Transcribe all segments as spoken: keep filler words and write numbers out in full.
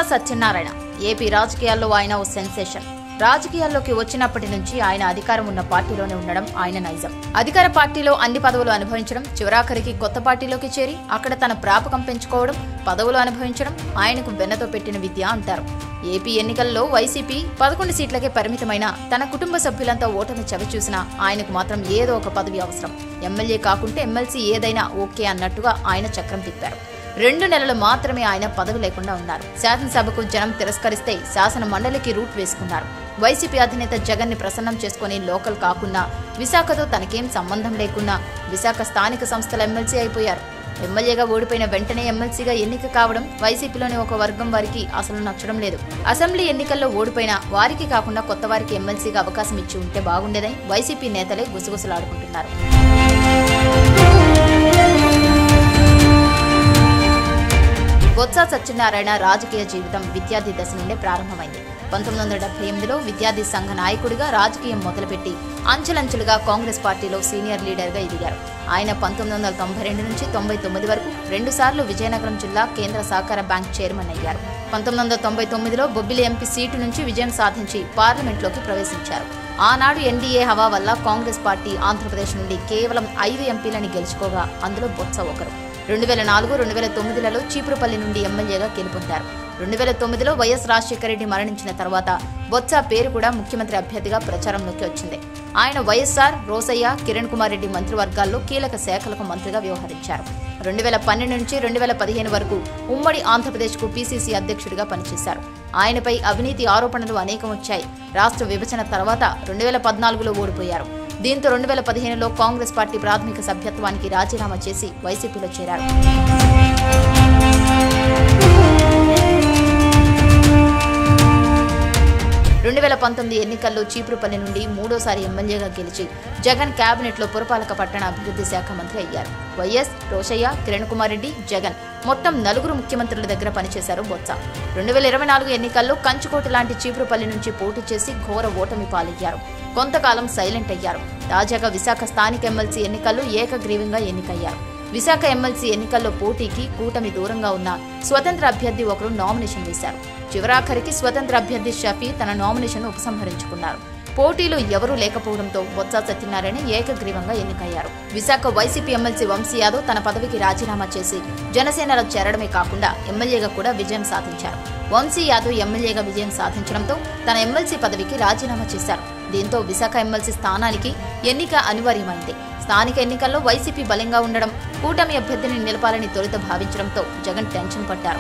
Satyanarayana AP రాజకీయాల్లో ఆయన ఓ sensation. రాజకీయాల్లోకి వచ్చినప్పటి నుంచి ఆయన అధికారం ఉన్న పార్టీలోనే ఉండడం ఆయన నైజం. అధికార పార్టీలో అన్ని పదవులు అనుభవించడం, చివరాఖరికి కొత్త పార్టీలోకి చేరి అక్కడ తన ప్రాపకం పెంచుకోవడం, పదవులు అనుభవించడం ఆయనకు వెన్నతో పెట్టిన విద్య అంటారు. ఏపీ ఎన్నికల్లో వైసీపీ పదకొండు సీట్లకే పరిమితమైన తన కుటుంబ సభ్యులంతా ఓటమి చవిచూసినా ఆయనకు మాత్రం ఏదో ఒక పదవి అవసరం. ఎమ్మెల్యే కాకుంటే ఎమ్మెల్సీ ఏదైనా ఓకే అన్నట్టుగా ఆయన చక్రం తిప్పారు. రెండు నెలలు మాత్రమే ఆయన పదవి లేకుండా ఉన్నారు. శాసనసభకు జనం తిరస్కరిస్తే శాసన మండలికి రూట్ వేసుకున్నారు. వైసీపీ అధినేత జగన్ ని ప్రసన్నం చేసుకుని లోకల్ కాకుండా విశాఖతో తనకేం సంబంధం లేకున్నా విశాఖ స్థానిక సంస్థల ఎమ్మెల్సీ అయిపోయారు. ఎమ్మెల్యేగా ఓడిపోయిన వెంటనే ఎమ్మెల్సీగా ఎన్నిక కావడం వైసీపీలోని ఒక వర్గం వారికి అసలు నచ్చడం లేదు. అసెంబ్లీ ఎన్నికల్లో ఓడిపోయిన వారికి కాకుండా కొత్త వారికి ఎమ్మెల్సీగా అవకాశం ఇచ్చి ఉంటే బాగుండేదని వైసీపీ నేతలే గుసగుసలాడుకుంటున్నారు. బొత్స సత్యనారాయణ రాజకీయ జీవితం విద్యార్థి దశ నుండే ప్రారంభమైంది. పంతొమ్మిది వందల డెబ్బై ఎనిమిదిలో విద్యార్థి సంఘ నాయకుడిగా రాజకీయం మొదలుపెట్టి అంచెలంచెలుగా కాంగ్రెస్ పార్టీలో సీనియర్ లీడర్గా ఎదిగారు. ఆయన పంతొమ్మిది వందల తొంభై రెండు నుంచి తొంభై తొమ్మిది వరకు రెండు సార్లు విజయనగరం జిల్లా కేంద్ర సహకార బ్యాంక్ చైర్మన్ అయ్యారు. పంతొమ్మిది వందల తొంభై తొమ్మిదిలో బొబ్బిలి ఎంపీ సీటు నుంచి విజయం సాధించి పార్లమెంట్లోకి ప్రవేశించారు. ఆనాడు ఎన్డీఏ హవా వల్ల కాంగ్రెస్ పార్టీ ఆంధ్రప్రదేశ్ నుండి కేవలం ఐదు ఎంపీలని గెలుచుకోగా అందులో బొత్స ఒకరు. రెండు వేల నాలుగు రెండు వేల తొమ్మిదిలలో చీపురుపల్లి నుండి ఎమ్మెల్యేగా గెలుపొందారు. రెండు వేల తొమ్మిదిలో వైఎస్ రాజశేఖర రెడ్డి మరణించిన తర్వాత బొత్స పేరు కూడా ముఖ్యమంత్రి అభ్యర్థిగా ప్రచారంలోకి వచ్చింది. ఆయన వైఎస్ఆర్, రోసయ్య, కిరణ్ కుమార్ రెడ్డి మంత్రివర్గాల్లో కీలక శాఖలకు మంత్రిగా వ్యవహరించారు. రెండు వేల పన్నెండు నుంచి రెండు వేల పదిహేను వరకు ఉమ్మడి ఆంధ్రప్రదేశ్కు పీసీసీ అధ్యక్షుడిగా పనిచేశారు. ఆయనపై అవినీతి ఆరోపణలు అనేకం వచ్చాయి. రాష్ట్ర విభజన తర్వాత రెండు వేల పద్నాలుగులో ఓడిపోయారు. దీంతో రెండు వేల పదిహేనులో కాంగ్రెస్ పార్టీ ప్రాథమిక సభ్యత్వానికి రాజీనామా చేసి వైసీపీలో చేరారు. రెండు వేల పంతొమ్మిది ఎన్నికల్లో చీపురుపల్లి నుండి మూడోసారి ఎమ్మెల్యేగా గెలిచి జగన్ కేబినెట్ లో పురపాలక పట్టణ అభివృద్ధి శాఖ మంత్రి అయ్యారు. వైఎస్, రోషయ్య, కిరణ్ కుమార్ రెడ్డి, జగన్ మొత్తం నలుగురు ముఖ్యమంత్రుల దగ్గర పనిచేశారు బొత్స. రెండు వేల ఇరవై నాలుగు ఎన్నికల్లో కంచుకోట లాంటి చీపురుపల్లి నుంచి పోటీ చేసి ఘోర ఓటమి పాలయ్యారు. కొంతకాలం సైలెంట్ అయ్యారు. తాజాగా విశాఖ స్థానిక ఎమ్మెల్సీ ఎన్నికల్లో ఏకగ్రీవంగా ఎన్నికయ్యారు. విశాఖ ఎమ్మెల్సీ ఎన్నికల్లో పోటీకి కూటమి దూరంగా ఉన్న స్వతంత్ర అభ్యర్థి ఒకరు నామినేషన్ వేశారు. చివరాఖరికి స్వతంత్ర అభ్యర్థి షఫీ తన నామినేషన్ ఉపసంహరించుకున్నారు. పోటీలో ఎవరూ లేకపోవడంతో బొత్స సత్యనారాయణ ఏకగ్రీవంగా ఎన్నికయ్యారు. విశాఖ వైసీపీ ఎమ్మెల్సీ వంశీ యాదవ్ తన పదవికి రాజీనామా చేసి జనసేనలో చేరడమే కాకుండా ఎమ్మెల్యేగా కూడా విజయం సాధించారు. వంశీ యాదవ్ ఎమ్మెల్యేగా విజయం సాధించడంతో తన ఎమ్మెల్సీ పదవికి రాజీనామా చేశారు. దీంతో విశాఖ ఎమ్మెల్సీ స్థానానికి ఎన్నిక అనివార్యమైంది. స్థానిక ఎన్నికల్లో వైసీపీ బలంగా ఉండడం, కూటమి అభ్యర్థిని నిలపాలని తొలుత భావించడంతో జగన్ టెన్షన్ పడ్డారు.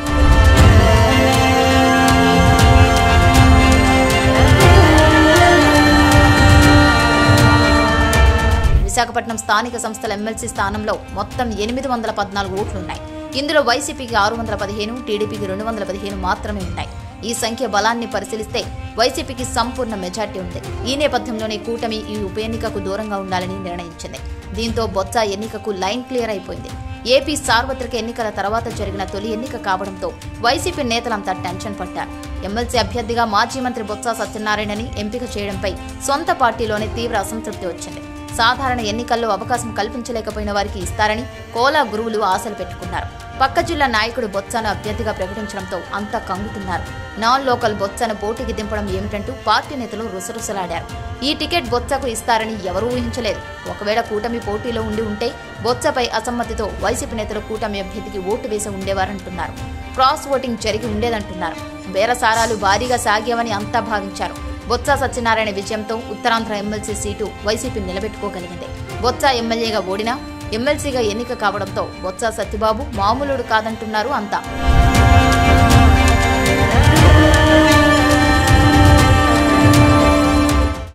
విశాఖపట్నం స్థానిక సంస్థల ఎమ్మెల్సీ స్థానంలో మొత్తం ఎనిమిది వందల పద్నాలుగు ఓట్లున్నాయి. ఇందులో వైసీపీకి ఆరు వందల పదిహేను, టీడీపీకి రెండు వందల పదిహేను మాత్రమే ఉన్నాయి. ఈ సంఖ్య బలాన్ని పరిశీలిస్తే వైసీపీకి సంపూర్ణ మెజార్టీ ఉంది. ఈ నేపథ్యంలోనే కూటమి ఈ ఉప ఎన్నికకు దూరంగా ఉండాలని నిర్ణయించింది. దీంతో బొత్స ఎన్నికకు లైన్ క్లియర్ అయిపోయింది. ఏపీ సార్వత్రిక ఎన్నికల తర్వాత జరిగిన తొలి ఎన్నిక కావడంతో వైసీపీ నేతలంతా టెన్షన్ పడ్డారు. ఎమ్మెల్సీ అభ్యర్థిగా మాజీ మంత్రి బొత్స సత్యనారాయణని ఎంపిక చేయడంపై సొంత పార్టీలోనే తీవ్ర అసంతృప్తి వచ్చింది. సాధారణ ఎన్నికల్లో అవకాశం కల్పించలేకపోయిన వారికి ఇస్తారని కోలా గురువులు ఆశలు పెట్టుకున్నారు. పక్క జిల్లా నాయకుడు బొత్సను అభ్యర్థిగా ప్రకటించడంతో అంతా కంగుతున్నారు. నాన్ లోకల్ బొత్సను పోటీకి దింపడం ఏమిటంటూ పార్టీ నేతలు రుసరుసలాడారు. ఈ టికెట్ బొత్సకు ఇస్తారని ఎవరూ ఊహించలేదు. ఒకవేళ కూటమి పోటీలో ఉండి ఉంటే బొత్సపై అసమ్మతితో వైసీపీ నేతలు కూటమి అభ్యర్థికి ఓటు వేసి ఉండేవారంటున్నారు. క్రాస్ ఓటింగ్ జరిగి ఉండేదంటున్నారు. బేరసారాలు భారీగా సాగావని అంతా భావించారు. బొత్స సత్యనారాయణ విజయంతో ఉత్తరాంధ్ర ఎమ్మెల్సీ సీటు వైసీపీ నిలబెట్టుకోగలిగింది. బొత్స ఎమ్మెల్యేగా ఓడినా ఎమ్మెల్సీగా ఎన్నిక కావడంతో బొత్స సత్యబాబు మామూలుడు కాదంటున్నారు అంతా.